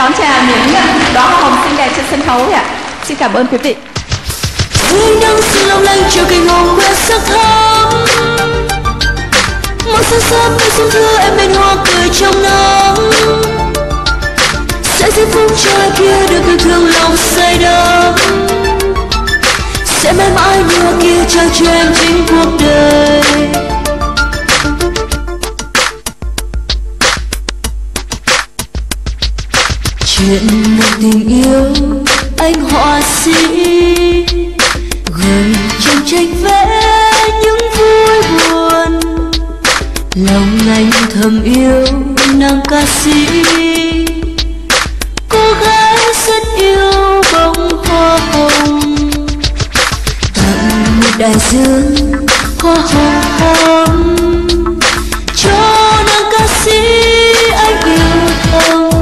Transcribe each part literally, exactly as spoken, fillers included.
đón chào những đóa hoa hồng xinh đẹp trên sân khấu ạ. Xin cảm ơn quý vị. Dưới nắng sương long lanh chiều cành hồng quét sắc thắm, một sáng sớm tôi xuân thưa em bên hoa cười trong nắng. Sẽ giây phút trời kia được yêu thương lòng say đắm, sẽ mãi mãi như kia trao cho em chính cuộc đời. Chuyện một tình yêu anh họa sĩ gửi trong tranh vẽ những vui buồn, lòng anh thầm yêu nàng ca sĩ, cô gái rất yêu bông hoa hồng, tặng một đại dương hoa hồng hồng cho nàng ca sĩ anh yêu thầm.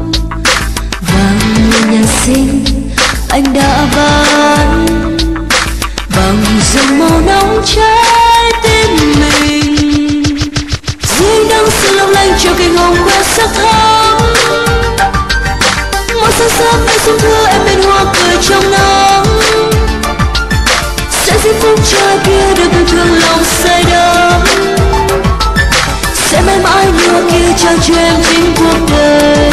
Nhà xinh anh đã bán bằng dòng màu nóng trái tim mình. Dưới nắng sương long lanh chiều cành hồng quét sắc thắm, một sáng sớm anh xuân thưa em bên hoa cười trong nắng. Sẽ giây phút trời kia được yêu thương lòng say đắm, sẽ mãi mãi như kia trao cho em chính cuộc đời.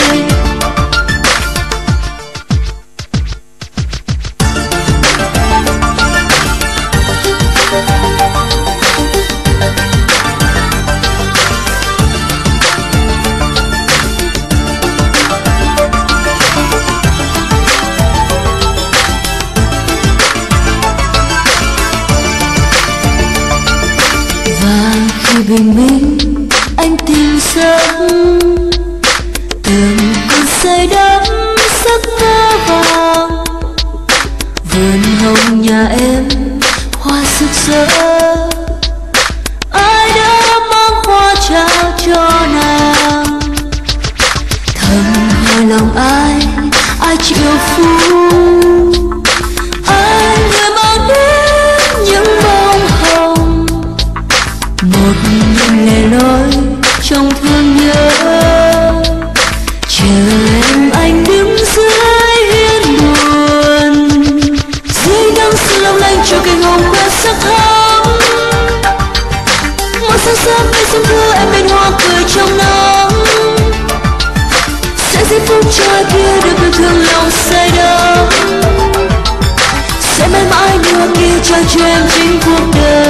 Bình minh anh tìm giấc, từng con say đắm giấc mơ vàng. Vườn hồng nhà em hoa rực rỡ, ai đã mang hoa trao cho nàng. Thầm hỏi lòng ai, ai chịu phụ, ai người mang đến những bông hồng. Một nhìn lẻ loi trong thương nhớ, chờ em anh đứng dưới hiên buồn. Dưới nắng sương long lanh chiều cành hồng quét sắc thắm, một sáng sớm anh xuân thưa em bên hoa cười trong nắng. Sẽ giây phút trời kia được yêu thương lòng say đắm, sẽ mãi mãi như kia trao cho em chính cuộc đời.